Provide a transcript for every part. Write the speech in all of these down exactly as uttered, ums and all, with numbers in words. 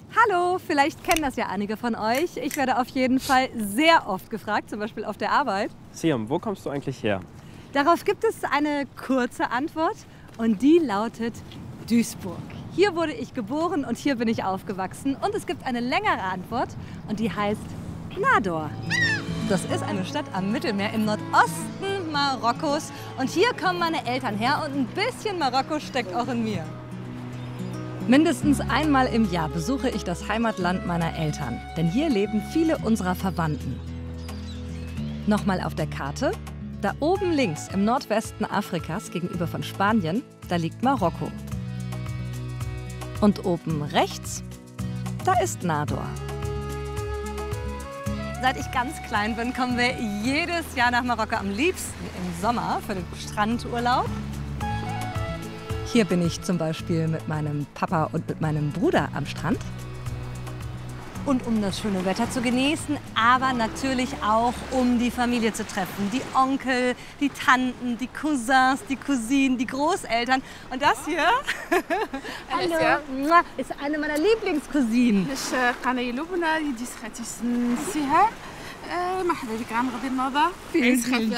Hallo, vielleicht kennen das ja einige von euch. Ich werde auf jeden Fall sehr oft gefragt, zum Beispiel auf der Arbeit. Siam, wo kommst du eigentlich her? Darauf gibt es eine kurze Antwort und die lautet Duisburg. Hier wurde ich geboren und hier bin ich aufgewachsen. Und es gibt eine längere Antwort und die heißt Nador. Das ist eine Stadt am Mittelmeer im Nordosten Marokkos. Und hier kommen meine Eltern her und ein bisschen Marokko steckt auch in mir. Mindestens einmal im Jahr besuche ich das Heimatland meiner Eltern, denn hier leben viele unserer Verwandten. Nochmal auf der Karte. Da oben links im Nordwesten Afrikas gegenüber von Spanien, da liegt Marokko. Und oben rechts, da ist Nador. Seit ich ganz klein bin, kommen wir jedes Jahr nach Marokko, am liebsten im Sommer für den Strandurlaub. Hier bin ich zum Beispiel mit meinem Papa und mit meinem Bruder am Strand. Und um das schöne Wetter zu genießen, aber natürlich auch, um die Familie zu treffen. Die Onkel, die Tanten, die Cousins, die Cousinen, die Großeltern. Und das hier hallo, ist eine meiner Lieblingscousinen. Vielen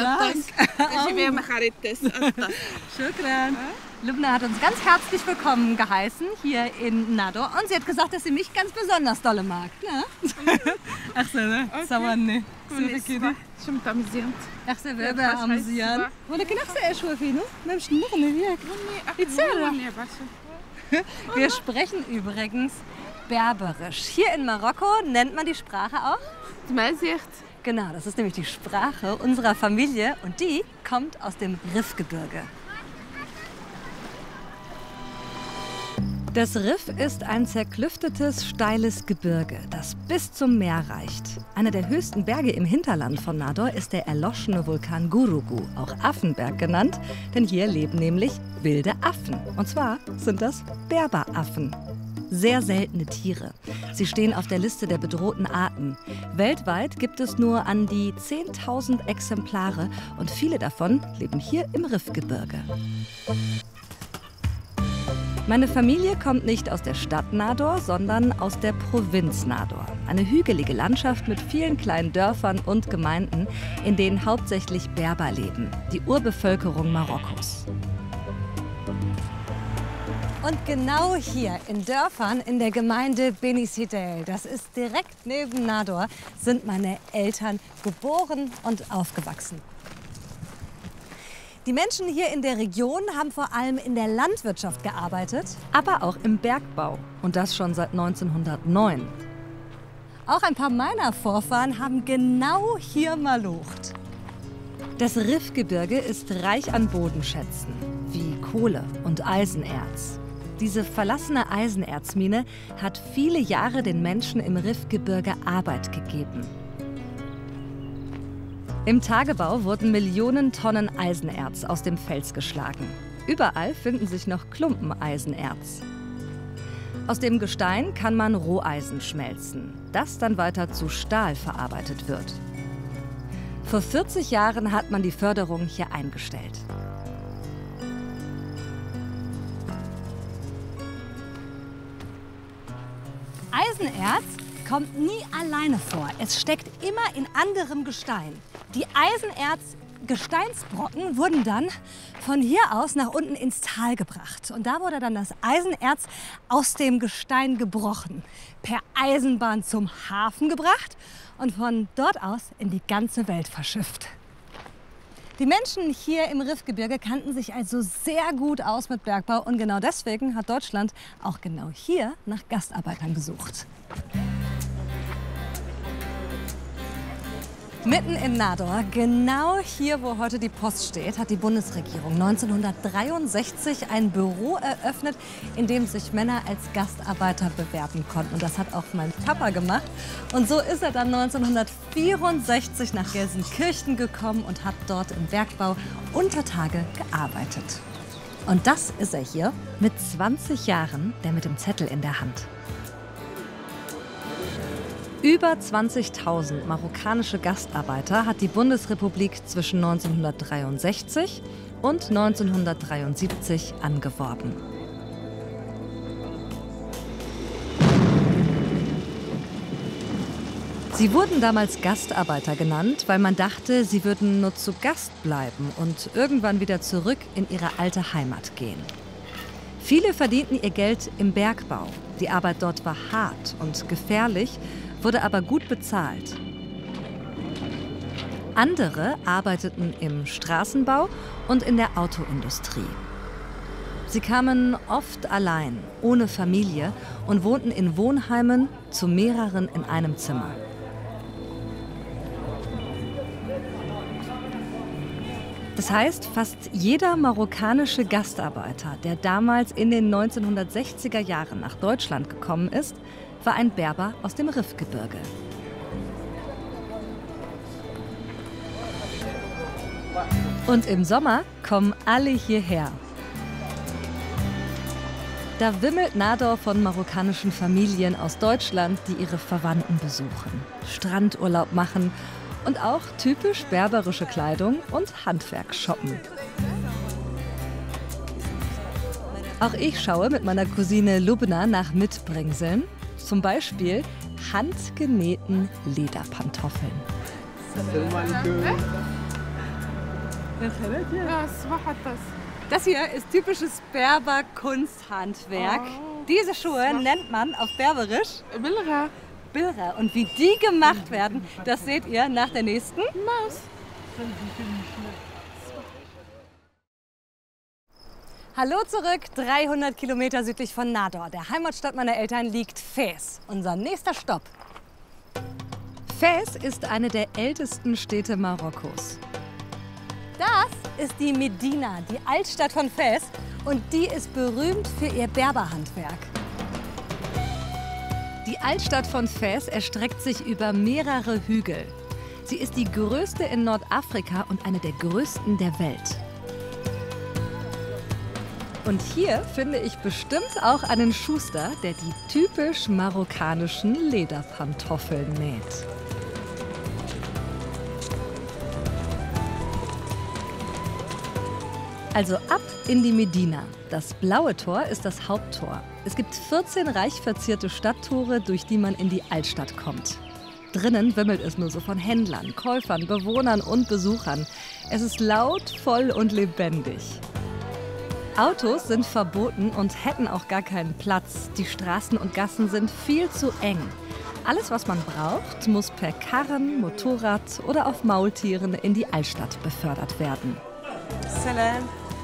Dank. Schukran. Lubna hat uns ganz herzlich willkommen geheißen hier in Nador und sie hat gesagt, dass sie mich ganz besonders dolle mag. Ne? Ach so, ne? Sawanne. شو متأمزينت؟ Ach so, wer wer amüsieren? ولكن أحسن إيش هو فينو؟ ما مش نغني وياك. يتصرف. Wir sprechen übrigens Berberisch. Hier in Marokko nennt man die Sprache auch? Tmazight. Genau, das ist nämlich die Sprache unserer Familie und die kommt aus dem Rifgebirge. Das Rif ist ein zerklüftetes, steiles Gebirge, das bis zum Meer reicht. Einer der höchsten Berge im Hinterland von Nador ist der erloschene Vulkan Gurugu, auch Affenberg genannt, denn hier leben nämlich wilde Affen. Und zwar sind das Berberaffen. Sehr seltene Tiere. Sie stehen auf der Liste der bedrohten Arten. Weltweit gibt es nur an die zehntausend Exemplare und viele davon leben hier im Rifgebirge. Meine Familie kommt nicht aus der Stadt Nador, sondern aus der Provinz Nador. Eine hügelige Landschaft mit vielen kleinen Dörfern und Gemeinden, in denen hauptsächlich Berber leben, die Urbevölkerung Marokkos. Und genau hier in Dörfern in der Gemeinde Beni Sidel, das ist direkt neben Nador, sind meine Eltern geboren und aufgewachsen. Die Menschen hier in der Region haben vor allem in der Landwirtschaft gearbeitet, aber auch im Bergbau. Und das schon seit neunzehnhundertneun. Auch ein paar meiner Vorfahren haben genau hier malocht. Das Rifgebirge ist reich an Bodenschätzen, wie Kohle und Eisenerz. Diese verlassene Eisenerzmine hat viele Jahre den Menschen im Rifgebirge Arbeit gegeben. Im Tagebau wurden Millionen Tonnen Eisenerz aus dem Fels geschlagen. Überall finden sich noch Klumpen Eisenerz. Aus dem Gestein kann man Roheisen schmelzen, das dann weiter zu Stahl verarbeitet wird. Vor vierzig Jahren hat man die Förderung hier eingestellt. Eisenerz kommt nie alleine vor. Es steckt immer in anderem Gestein. Die Eisenerz-Gesteinsbrocken wurden dann von hier aus nach unten ins Tal gebracht. Und da wurde dann das Eisenerz aus dem Gestein gebrochen, per Eisenbahn zum Hafen gebracht und von dort aus in die ganze Welt verschifft. Die Menschen hier im Rifgebirge kannten sich also sehr gut aus mit Bergbau und genau deswegen hat Deutschland auch genau hier nach Gastarbeitern gesucht. Mitten in Nador, genau hier, wo heute die Post steht, hat die Bundesregierung neunzehnhundertdreiundsechzig ein Büro eröffnet, in dem sich Männer als Gastarbeiter bewerben konnten. Und das hat auch mein Papa gemacht. Und so ist er dann neunzehnhundertvierundsechzig nach Gelsenkirchen gekommen und hat dort im Bergbau unter Tage gearbeitet. Und das ist er hier mit zwanzig Jahren, der mit dem Zettel in der Hand. Über zwanzigtausend marokkanische Gastarbeiter hat die Bundesrepublik zwischen neunzehnhundertdreiundsechzig und neunzehnhundertdreiundsiebzig angeworben. Sie wurden damals Gastarbeiter genannt, weil man dachte, sie würden nur zu Gast bleiben und irgendwann wieder zurück in ihre alte Heimat gehen. Viele verdienten ihr Geld im Bergbau. Die Arbeit dort war hart und gefährlich, wurde aber gut bezahlt. Andere arbeiteten im Straßenbau und in der Autoindustrie. Sie kamen oft allein, ohne Familie und wohnten in Wohnheimen, zu mehreren in einem Zimmer. Das heißt, fast jeder marokkanische Gastarbeiter, der damals in den neunzehnhundertsechziger Jahren nach Deutschland gekommen ist, war ein Berber aus dem Rifgebirge. Und im Sommer kommen alle hierher. Da wimmelt Nador von marokkanischen Familien aus Deutschland, die ihre Verwandten besuchen, Strandurlaub machen und auch typisch berberische Kleidung und Handwerk shoppen. Auch ich schaue mit meiner Cousine Lubna nach Mitbringseln, zum Beispiel handgenähten Lederpantoffeln. Das hier ist typisches Berber-Kunsthandwerk. Oh. Diese Schuhe nennt man auf Berberisch Bilra. Bilra. Und wie die gemacht werden, das seht ihr nach der nächsten Maus. Hallo zurück, dreihundert Kilometer südlich von Nador. Der Heimatstadt meiner Eltern liegt Fez, unser nächster Stopp. Fez ist eine der ältesten Städte Marokkos. Das ist die Medina, die Altstadt von Fez, und die ist berühmt für ihr Berberhandwerk. Die Altstadt von Fez erstreckt sich über mehrere Hügel. Sie ist die größte in Nordafrika und eine der größten der Welt. Und hier finde ich bestimmt auch einen Schuster, der die typisch marokkanischen Lederpantoffeln näht. Also ab in die Medina. Das blaue Tor ist das Haupttor. Es gibt vierzehn reich verzierte Stadttore, durch die man in die Altstadt kommt. Drinnen wimmelt es nur so von Händlern, Käufern, Bewohnern und Besuchern. Es ist laut, voll und lebendig. Autos sind verboten und hätten auch gar keinen Platz. Die Straßen und Gassen sind viel zu eng. Alles, was man braucht, muss per Karren, Motorrad oder auf Maultieren in die Altstadt befördert werden. Salam.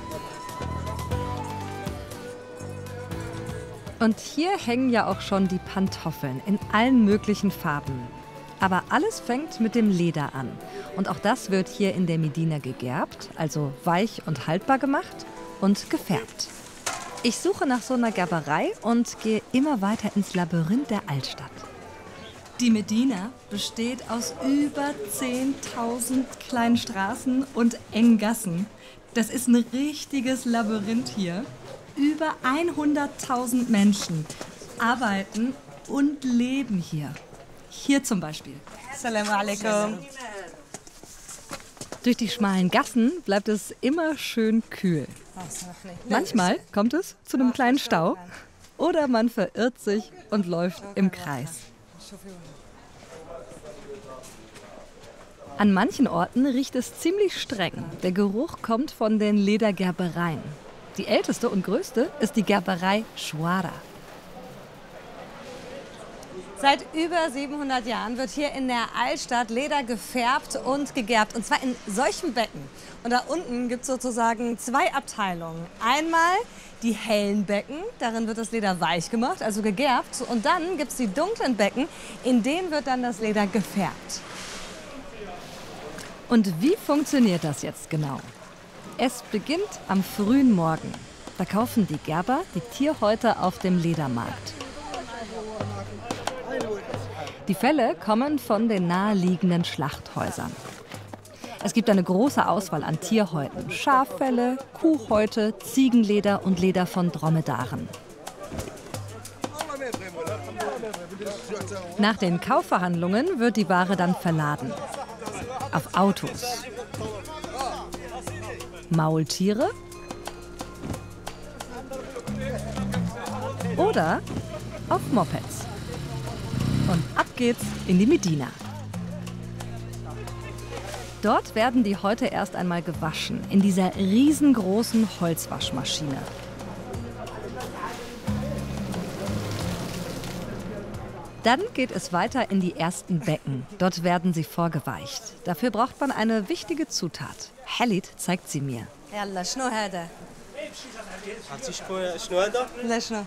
Und hier hängen ja auch schon die Pantoffeln in allen möglichen Farben. Aber alles fängt mit dem Leder an. Und auch das wird hier in der Medina gegerbt, also weich und haltbar gemacht und gefärbt. Ich suche nach so einer Gerberei und gehe immer weiter ins Labyrinth der Altstadt. Die Medina besteht aus über zehntausend kleinen Straßen und engen Gassen. Das ist ein richtiges Labyrinth hier. Über hunderttausend Menschen arbeiten und leben hier. Hier zum Beispiel. Assalamu alaikum. Durch die schmalen Gassen bleibt es immer schön kühl. Manchmal kommt es zu einem kleinen Stau oder man verirrt sich und läuft im Kreis. An manchen Orten riecht es ziemlich streng. Der Geruch kommt von den Ledergerbereien. Die älteste und größte ist die Gerberei Chouara. Seit über siebenhundert Jahren wird hier in der Altstadt Leder gefärbt und gegerbt. Und zwar in solchen Becken. Und da unten gibt es sozusagen zwei Abteilungen. Einmal die hellen Becken, darin wird das Leder weich gemacht, also gegerbt. Und dann gibt es die dunklen Becken, in denen wird dann das Leder gefärbt. Und wie funktioniert das jetzt genau? Es beginnt am frühen Morgen. Da kaufen die Gerber die Tierhäute auf dem Ledermarkt. Die Felle kommen von den naheliegenden Schlachthäusern. Es gibt eine große Auswahl an Tierhäuten. Schaffelle, Kuhhäute, Ziegenleder und Leder von Dromedaren. Nach den Kaufverhandlungen wird die Ware dann verladen. Auf Autos, Maultiere oder auf Mopeds. Und ab geht's in die Medina. Dort werden die heute erst einmal gewaschen, in dieser riesengroßen Holzwaschmaschine. Dann geht es weiter in die ersten Becken. Dort werden sie vorgeweicht. Dafür braucht man eine wichtige Zutat. Khalid zeigt sie mir. يلا شنو هذا؟ لا شنو؟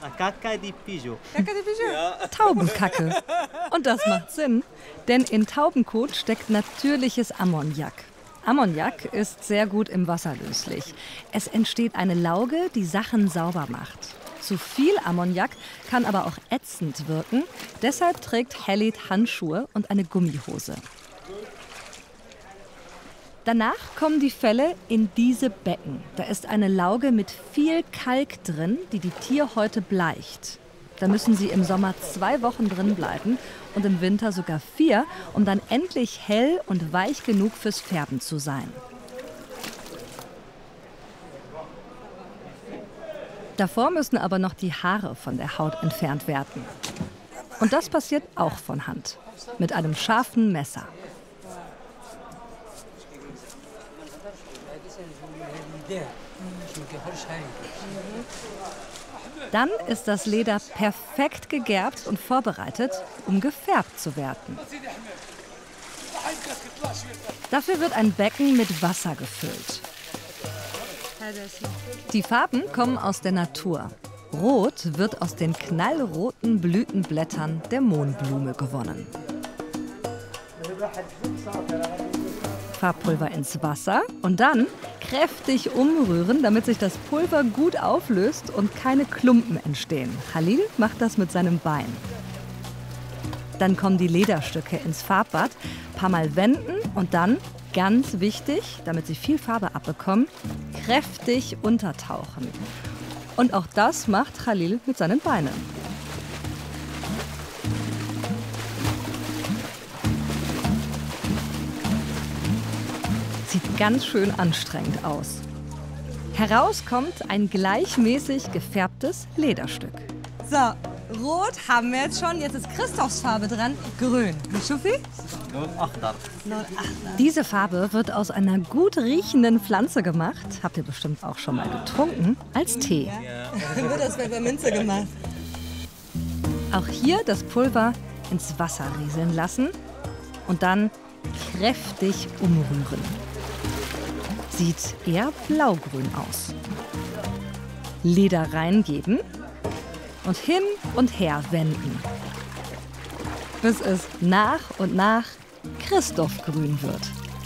Taubenkacke. Und das macht Sinn, denn in Taubenkot steckt natürliches Ammoniak. Ammoniak ist sehr gut im Wasser löslich. Es entsteht eine Lauge, die Sachen sauber macht. Zu viel Ammoniak kann aber auch ätzend wirken. Deshalb trägt Khalid Handschuhe und eine Gummihose. Danach kommen die Felle in diese Becken. Da ist eine Lauge mit viel Kalk drin, die die Tierhäute bleicht. Da müssen sie im Sommer zwei Wochen drin bleiben und im Winter sogar vier, um dann endlich hell und weich genug fürs Färben zu sein. Davor müssen aber noch die Haare von der Haut entfernt werden. Und das passiert auch von Hand, mit einem scharfen Messer. Dann ist das Leder perfekt gegerbt und vorbereitet, um gefärbt zu werden. Dafür wird ein Becken mit Wasser gefüllt. Die Farben kommen aus der Natur. Rot wird aus den knallroten Blütenblättern der Mohnblume gewonnen. Farbpulver ins Wasser und dann kräftig umrühren, damit sich das Pulver gut auflöst und keine Klumpen entstehen. Khalil macht das mit seinem Bein. Dann kommen die Lederstücke ins Farbbad, ein paar Mal wenden und dann, ganz wichtig, damit sie viel Farbe abbekommen, kräftig untertauchen. Und auch das macht Khalil mit seinen Beinen. Sieht ganz schön anstrengend aus. Heraus kommt ein gleichmäßig gefärbtes Lederstück. So, rot haben wir jetzt schon. Jetzt ist Christophs Farbe dran. Grün. Wie Schufi? Diese Farbe wird aus einer gut riechenden Pflanze gemacht, habt ihr bestimmt auch schon mal getrunken, als Tee. Dann wird das bei Minze gemacht. Auch hier das Pulver ins Wasser rieseln lassen und dann kräftig umrühren. Sieht eher blaugrün aus. Leder reingeben und hin und her wenden, bis es nach und nach Christophgrün wird.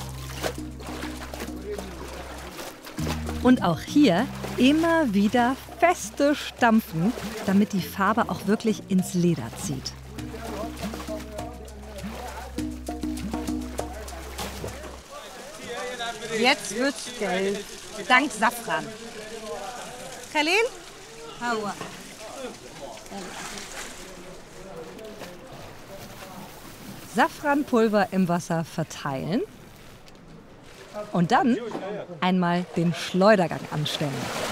Und auch hier immer wieder feste stampfen, damit die Farbe auch wirklich ins Leder zieht. Jetzt wird's gelb. Dank Safran. Khalil? Hawa. Safranpulver im Wasser verteilen und dann einmal den Schleudergang anstellen.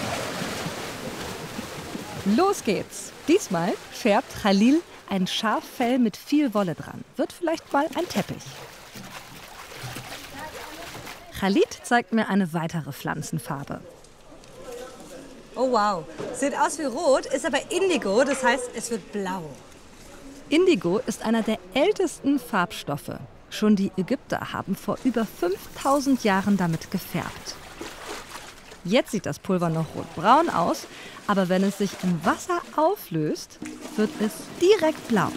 Los geht's! Diesmal färbt Khalil ein Schaffell mit viel Wolle dran. Wird vielleicht mal ein Teppich. Khalid zeigt mir eine weitere Pflanzenfarbe. Oh wow, sieht aus wie rot, ist aber Indigo, das heißt, es wird blau. Indigo ist einer der ältesten Farbstoffe. Schon die Ägypter haben vor über fünftausend Jahren damit gefärbt. Jetzt sieht das Pulver noch rotbraun aus, aber wenn es sich im Wasser auflöst, wird es direkt blau.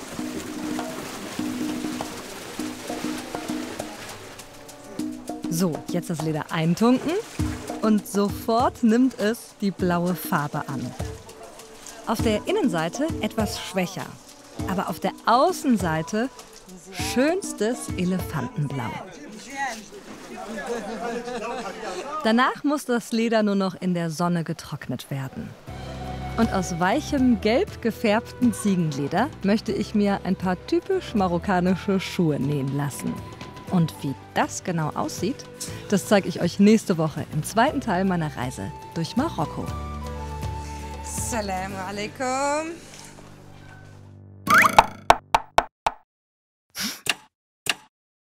So, jetzt das Leder eintunken und sofort nimmt es die blaue Farbe an. Auf der Innenseite etwas schwächer, aber auf der Außenseite schönstes Elefantenblau. Danach muss das Leder nur noch in der Sonne getrocknet werden. Und aus weichem, gelb gefärbten Ziegenleder möchte ich mir ein paar typisch marokkanische Schuhe nähen lassen. Und wie das genau aussieht, das zeige ich euch nächste Woche im zweiten Teil meiner Reise durch Marokko. Assalamu alaikum.